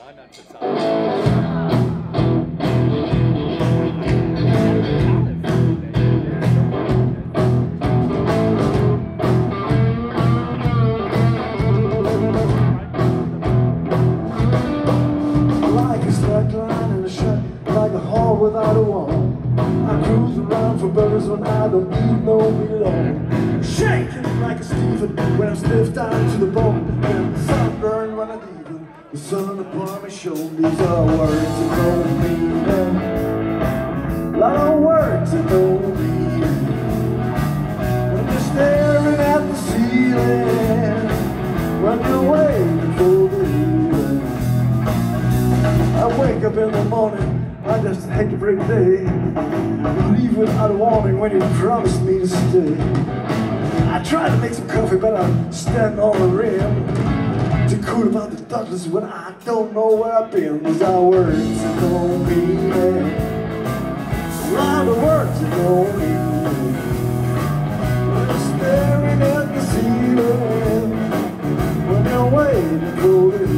anderen total. Like a slack line in a shut, like a hall without a wall. I cruise around for burgers when I don't need no meat at all. Shaking like a Stephen when I'm stiff down to the bone. And sunburned when I'm leaving, the sun upon my shoulders. Are words of no meaning, a lot of words of no meaning. When you're staring at the ceiling, when you're waiting for the evening. I wake up in the morning, I just hate to break day. You leave without a warning when you promised me to stay. I tried to make some coffee, but I'm standing on the rim. Too cool about the Dudleys when I don't know where I've been. These are words that don't mean it. A lot of words that don't mean it. When you're staring at the ceiling, when you're waiting for the